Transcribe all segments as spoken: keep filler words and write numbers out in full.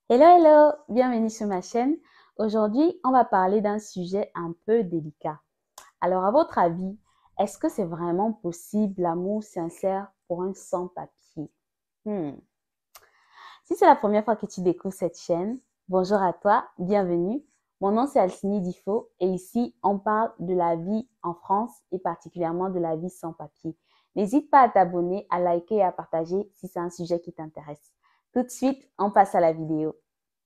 Hello, hello, bienvenue sur ma chaîne. Aujourd'hui, on va parler d'un sujet un peu délicat. Alors, à votre avis, est-ce que c'est vraiment possible l'amour sincère pour un sans-papier? Hmm. Si c'est la première fois que tu découvres cette chaîne, bonjour à toi, bienvenue. Mon nom c'est Alcini Difo et ici, on parle de la vie en France et particulièrement de la vie sans papier. N'hésite pas à t'abonner, à liker et à partager si c'est un sujet qui t'intéresse. Tout de suite, on passe à la vidéo.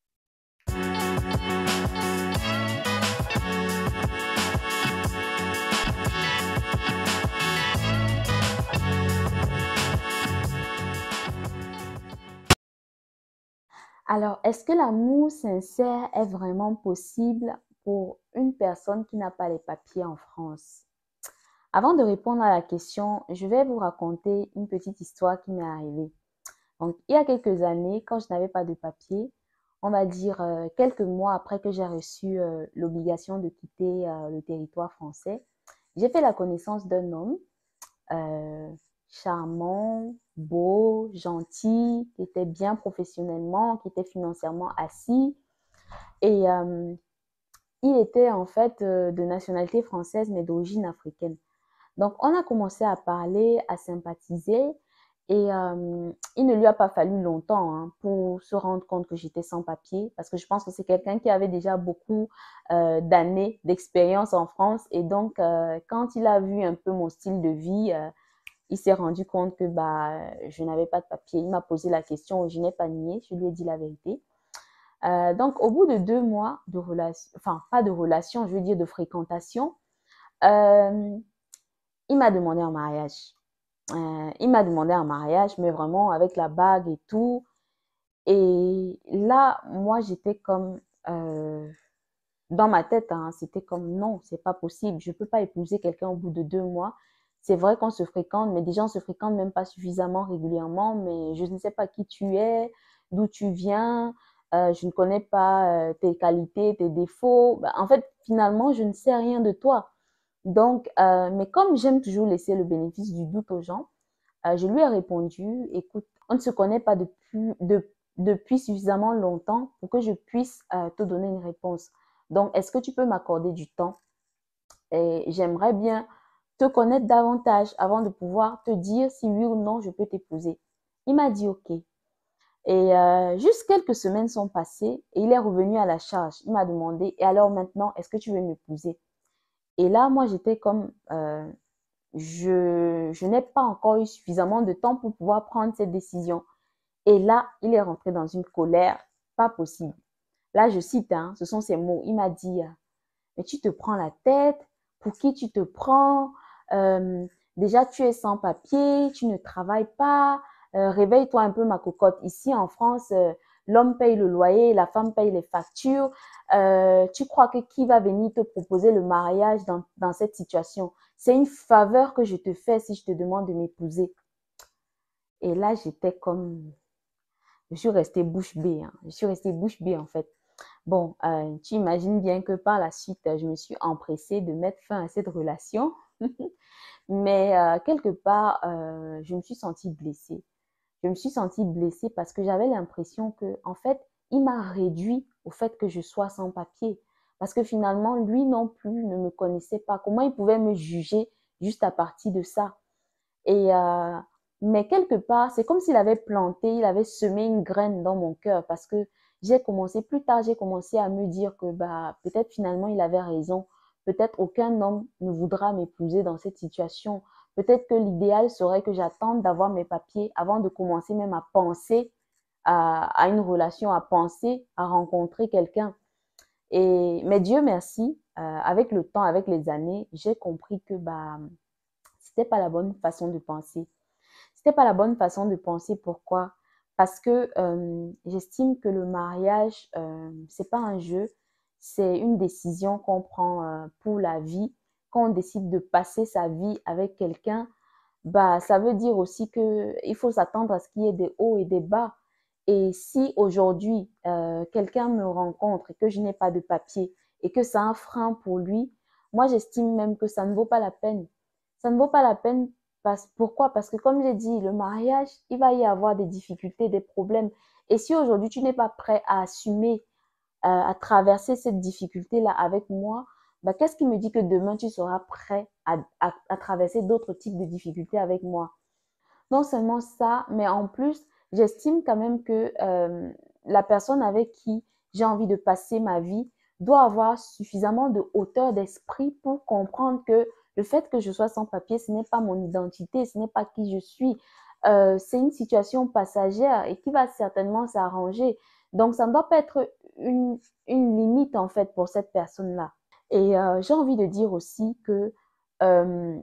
Alors, est-ce que l'amour sincère est vraiment possible pour une personne qui n'a pas les papiers en France? Avant de répondre à la question, je vais vous raconter une petite histoire qui m'est arrivée. Donc, il y a quelques années, quand je n'avais pas de papiers, on va dire euh, quelques mois après que j'ai reçu euh, l'obligation de quitter euh, le territoire français, j'ai fait la connaissance d'un homme euh, charmant, beau, gentil, qui était bien professionnellement, qui était financièrement assis. Et euh, il était en fait euh, de nationalité française, mais d'origine africaine. Donc, on a commencé à parler, à sympathiser. Et euh, il ne lui a pas fallu longtemps hein, pour se rendre compte que j'étais sans papier, parce que je pense que c'est quelqu'un qui avait déjà beaucoup euh, d'années d'expérience en France. Et donc, euh, quand il a vu un peu mon style de vie, euh, il s'est rendu compte que bah, je n'avais pas de papier. Il m'a posé la question, je n'ai pas nié, je lui ai dit la vérité. Euh, donc, au bout de deux mois de relation, enfin, pas de relation, je veux dire de fréquentation, euh, il m'a demandé un mariage. Euh, il m'a demandé un mariage, mais vraiment avec la bague et tout. Et là, moi, j'étais comme, euh, dans ma tête, hein, c'était comme non, c'est pas possible. Je peux pas épouser quelqu'un au bout de deux mois. C'est vrai qu'on se fréquente, mais déjà on se fréquente même pas suffisamment régulièrement. Mais je ne sais pas qui tu es, d'où tu viens. Euh, je ne connais pas euh, tes qualités, tes défauts. Bah, en fait, finalement, je ne sais rien de toi. Donc, euh, mais comme j'aime toujours laisser le bénéfice du doute aux gens, euh, je lui ai répondu, écoute, on ne se connaît pas depuis, de, depuis suffisamment longtemps pour que je puisse euh, te donner une réponse. Donc, est-ce que tu peux m'accorder du temps? Et j'aimerais bien te connaître davantage avant de pouvoir te dire si oui ou non je peux t'épouser. Il m'a dit OK. Et euh, juste quelques semaines sont passées et il est revenu à la charge. Il m'a demandé, et alors maintenant, est-ce que tu veux m'épouser? Et là, moi, j'étais comme, euh, je, je n'ai pas encore eu suffisamment de temps pour pouvoir prendre cette décision. Et là, il est rentré dans une colère pas possible. Là, je cite, hein, ce sont ses mots. Il m'a dit, mais tu te prends la tête, pour qui tu te prends? Euh, déjà, tu es sans papier, tu ne travailles pas, euh, réveille-toi un peu ma cocotte. Ici en France, euh, l'homme paye le loyer, la femme paye les factures. Euh, tu crois que qui va venir te proposer le mariage dans, dans cette situation? C'est une faveur que je te fais si je te demande de m'épouser. Et là, j'étais comme, je suis restée bouche bée, hein. Je suis restée bouche bée en fait. Bon, euh, tu imagines bien que par la suite, je me suis empressée de mettre fin à cette relation. Mais euh, quelque part, euh, je me suis sentie blessée. Je me suis sentie blessée parce que j'avais l'impression que, en fait, il m'a réduit au fait que je sois sans papier. Parce que finalement, lui non plus ne me connaissait pas. Comment il pouvait me juger juste à partir de ça? Et euh, mais quelque part, c'est comme s'il avait planté, il avait semé une graine dans mon cœur parce que j'ai commencé plus tard, j'ai commencé à me dire que bah peut-être finalement il avait raison. Peut-être aucun homme ne voudra m'épouser dans cette situation. Peut-être que l'idéal serait que j'attende d'avoir mes papiers avant de commencer même à penser à, à une relation, à penser à rencontrer quelqu'un. Et mais Dieu merci, euh, avec le temps, avec les années, j'ai compris que bah c'était pas la bonne façon de penser. C'était pas la bonne façon de penser. Pourquoi? Parce que euh, j'estime que le mariage, euh, c'est pas un jeu, c'est une décision qu'on prend euh, pour la vie. Quand on décide de passer sa vie avec quelqu'un, bah, ça veut dire aussi que il faut s'attendre à ce qu'il y ait des hauts et des bas. Et si aujourd'hui, euh, quelqu'un me rencontre et que je n'ai pas de papier et que c'est un frein pour lui, moi, j'estime même que ça ne vaut pas la peine. Ça ne vaut pas la peine Parce, pourquoi? Parce que comme j'ai dit, le mariage, il va y avoir des difficultés, des problèmes. Et si aujourd'hui tu n'es pas prêt à assumer, euh, à traverser cette difficulté-là avec moi, bah, qu'est-ce qui me dit que demain tu seras prêt à, à, à traverser d'autres types de difficultés avec moi? Non seulement ça, mais en plus, j'estime quand même que euh, la personne avec qui j'ai envie de passer ma vie doit avoir suffisamment de hauteur d'esprit pour comprendre que le fait que je sois sans papier, ce n'est pas mon identité, ce n'est pas qui je suis. Euh, c'est une situation passagère et qui va certainement s'arranger. Donc, ça ne doit pas être une, une limite, en fait, pour cette personne-là. Et euh, j'ai envie de dire aussi que euh,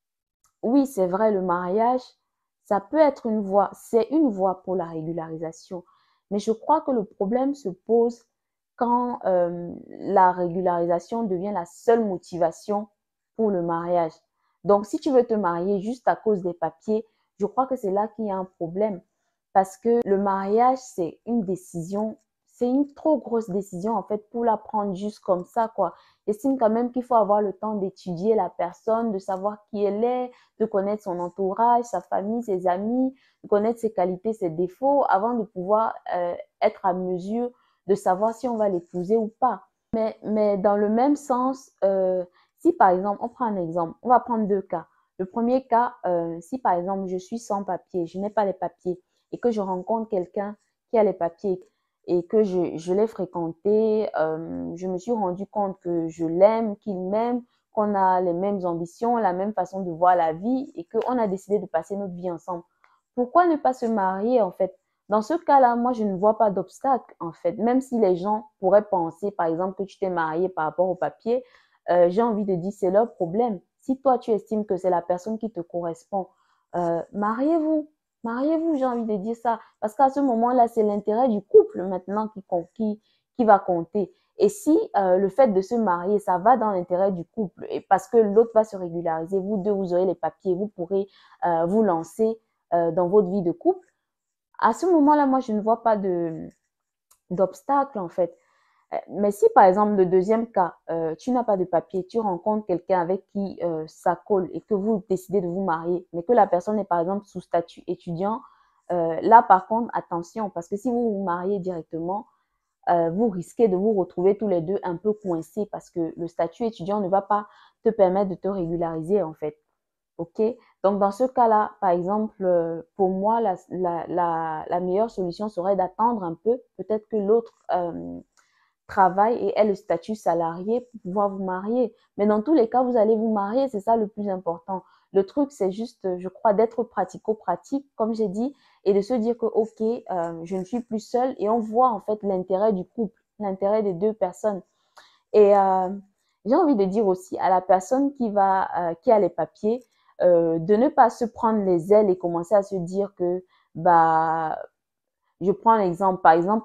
oui, c'est vrai, le mariage, ça peut être une voie, c'est une voie pour la régularisation. Mais je crois que le problème se pose quand euh, la régularisation devient la seule motivation pour le mariage. Donc, si tu veux te marier juste à cause des papiers, je crois que c'est là qu'il y a un problème. Parce que le mariage, c'est une décision, c'est une trop grosse décision en fait pour la prendre juste comme ça, quoi. J'estime quand même qu'il faut avoir le temps d'étudier la personne, de savoir qui elle est, de connaître son entourage, sa famille, ses amis, de connaître ses qualités, ses défauts, avant de pouvoir euh, être à mesure de savoir si on va l'épouser ou pas. Mais, mais dans le même sens, euh, si par exemple, on prend un exemple, on va prendre deux cas. Le premier cas, euh, si par exemple je suis sans papier, je n'ai pas les papiers et que je rencontre quelqu'un qui a les papiers et que je, je l'ai fréquenté, euh, je me suis rendu compte que je l'aime, qu'il m'aime, qu'on a les mêmes ambitions, la même façon de voir la vie et qu'on a décidé de passer notre vie ensemble. Pourquoi ne pas se marier en fait? Dans ce cas-là, moi, je ne vois pas d'obstacle en fait. Même si les gens pourraient penser, par exemple, que tu t'es marié par rapport au papier, euh, j'ai envie de dire c'est leur problème. Si toi, tu estimes que c'est la personne qui te correspond, euh, mariez-vous. Mariez-vous, j'ai envie de dire ça. Parce qu'à ce moment-là, c'est l'intérêt du couple maintenant qui, qui, qui va compter. Et si euh, le fait de se marier, ça va dans l'intérêt du couple, et parce que l'autre va se régulariser, vous deux, vous aurez les papiers, vous pourrez euh, vous lancer euh, dans votre vie de couple, à ce moment-là, moi, je ne vois pas de d'obstacle, en fait. Euh, Mais si, par exemple, le deuxième cas, euh, tu n'as pas de papier, tu rencontres quelqu'un avec qui euh, ça colle et que vous décidez de vous marier, mais que la personne est, par exemple, sous statut étudiant, euh, là, par contre, attention, parce que si vous vous mariez directement, euh, vous risquez de vous retrouver tous les deux un peu coincés parce que le statut étudiant ne va pas te permettre de te régulariser, en fait. OK? Donc, dans ce cas-là, par exemple, euh, pour moi, la, la, la, la meilleure solution serait d'attendre un peu. Peut-être que l'autre euh, travaille et ait le statut salarié pour pouvoir vous marier. Mais dans tous les cas, vous allez vous marier, c'est ça le plus important. Le truc, c'est juste, je crois, d'être pratico-pratique, comme j'ai dit, et de se dire que, OK, euh, je ne suis plus seule et on voit en fait l'intérêt du couple, l'intérêt des deux personnes. Et euh, j'ai envie de dire aussi à la personne qui va, euh, qui a les papiers, euh, de ne pas se prendre les ailes et commencer à se dire que, bah, je prends l'exemple, par exemple,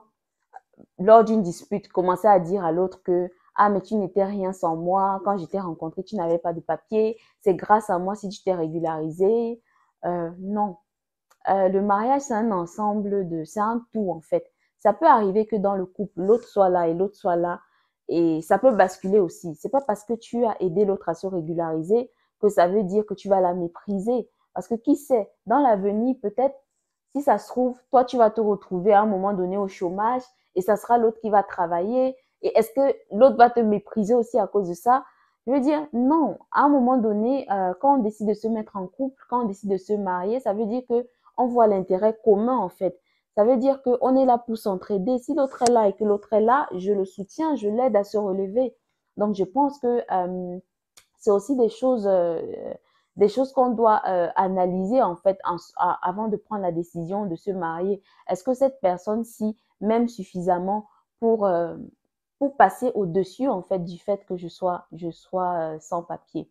lors d'une dispute, commencer à dire à l'autre que, ah, mais tu n'étais rien sans moi, quand je t'ai rencontré, tu n'avais pas de papier, c'est grâce à moi si tu t'es régularisé. Euh, non. Euh, le mariage, c'est un ensemble de, c'est un tout en fait. Ça peut arriver que dans le couple, l'autre soit là et l'autre soit là, et ça peut basculer aussi. C'est pas parce que tu as aidé l'autre à se régulariser que ça veut dire que tu vas la mépriser. Parce que qui sait, dans l'avenir, peut-être, si ça se trouve, toi, tu vas te retrouver à un moment donné au chômage et ça sera l'autre qui va travailler. Et est-ce que l'autre va te mépriser aussi à cause de ça? Je veux dire, non. À un moment donné, euh, quand on décide de se mettre en couple, quand on décide de se marier, ça veut dire que on voit l'intérêt commun en fait. Ça veut dire qu'on est là pour s'entraider. Si l'autre est là et que l'autre est là, je le soutiens, je l'aide à se relever. Donc je pense que euh, c'est aussi des choses, euh, des choses qu'on doit euh, analyser en fait en, à, avant de prendre la décision de se marier. Est-ce que cette personne-ci m'aime suffisamment pour, euh, pour passer au-dessus en fait du fait que je sois, je sois euh, sans papier?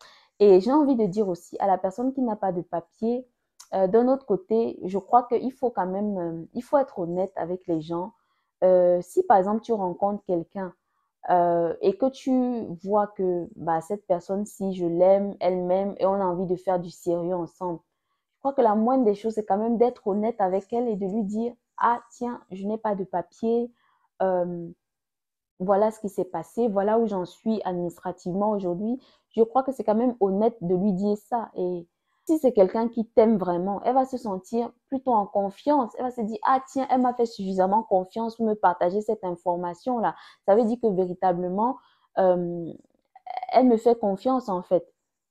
Et j'ai envie de dire aussi à la personne qui n'a pas de papier, euh, d'un autre côté, je crois qu'il faut quand même, euh, il faut être honnête avec les gens. Euh, si par exemple tu rencontres quelqu'un euh, et que tu vois que bah, cette personne-ci, je l'aime, elle m'aime et on a envie de faire du sérieux ensemble, je crois que la moindre des choses, c'est quand même d'être honnête avec elle et de lui dire, ah tiens, je n'ai pas de papier. Euh, voilà ce qui s'est passé, voilà où j'en suis administrativement aujourd'hui. Je crois que c'est quand même honnête de lui dire ça. Et Si c'est quelqu'un qui t'aime vraiment, elle va se sentir plutôt en confiance. Elle va se dire, ah tiens, elle m'a fait suffisamment confiance pour me partager cette information-là. Ça veut dire que véritablement, euh, elle me fait confiance en fait.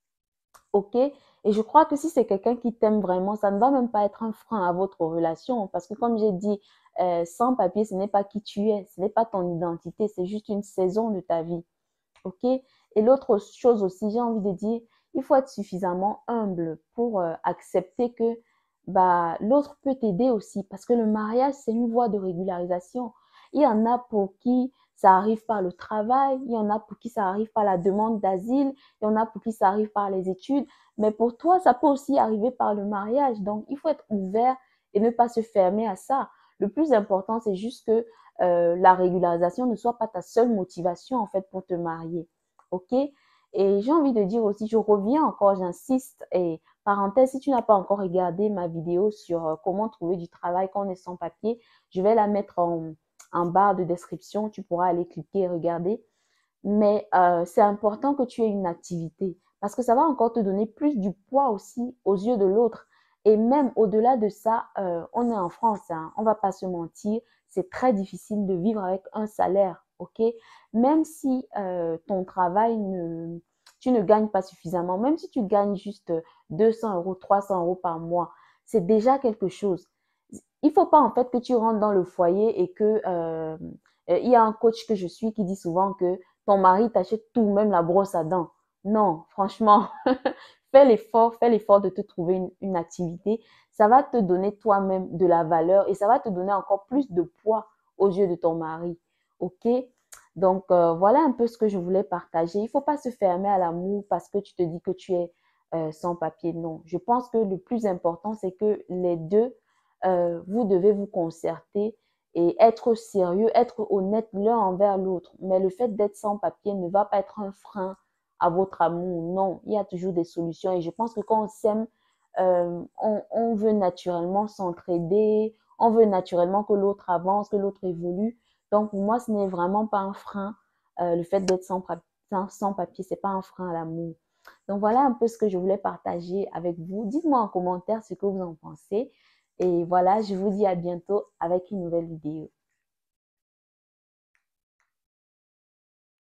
OK? Et je crois que si c'est quelqu'un qui t'aime vraiment, ça ne va même pas être un frein à votre relation. Parce que comme j'ai dit, euh, sans papier, ce n'est pas qui tu es, ce n'est pas ton identité, c'est juste une saison de ta vie. OK? Et l'autre chose aussi, j'ai envie de dire, il faut être suffisamment humble pour euh, accepter que bah, l'autre peut t'aider aussi. Parce que le mariage, c'est une voie de régularisation. Il y en a pour qui ça arrive par le travail, il y en a pour qui ça arrive par la demande d'asile, il y en a pour qui ça arrive par les études. Mais pour toi, ça peut aussi arriver par le mariage. Donc, il faut être ouvert et ne pas se fermer à ça. Le plus important, c'est juste que euh, la régularisation ne soit pas ta seule motivation en fait pour te marier. OK? Et j'ai envie de dire aussi, je reviens encore, j'insiste, et parenthèse, si tu n'as pas encore regardé ma vidéo sur euh, comment trouver du travail quand on est sans papier, je vais la mettre en, en barre de description, tu pourras aller cliquer et regarder. Mais euh, c'est important que tu aies une activité parce que ça va encore te donner plus du poids aussi aux yeux de l'autre. Et même au-delà de ça, euh, on est en France, hein, on va pas se mentir, c'est très difficile de vivre avec un salaire, ok? Même si euh, ton travail ne, tu ne gagnes pas suffisamment, même si tu gagnes juste deux cents euros, trois cents euros par mois, c'est déjà quelque chose. Il faut pas en fait que tu rentres dans le foyer et que euh, il y a un coach que je suis qui dit souvent que ton mari t'achète tout, même la brosse à dents. Non, franchement, fais l'effort, fais l'effort de te trouver une, une activité. Ça va te donner toi-même de la valeur et ça va te donner encore plus de poids aux yeux de ton mari. OK? Donc, euh, voilà un peu ce que je voulais partager. Il ne faut pas se fermer à l'amour parce que tu te dis que tu es euh, sans papier. Non, je pense que le plus important, c'est que les deux, euh, vous devez vous concerter et être sérieux, être honnête l'un envers l'autre. Mais le fait d'être sans papier ne va pas être un frein à votre amour. Non, il y a toujours des solutions. Et je pense que quand on s'aime, euh, on, on veut naturellement s'entraider, on veut naturellement que l'autre avance, que l'autre évolue. Donc pour moi, ce n'est vraiment pas un frein. Euh, le fait d'être sans, sans, sans papier, c'est pas un frein à l'amour. Donc voilà un peu ce que je voulais partager avec vous. Dites-moi en commentaire ce que vous en pensez. Et voilà, je vous dis à bientôt avec une nouvelle vidéo.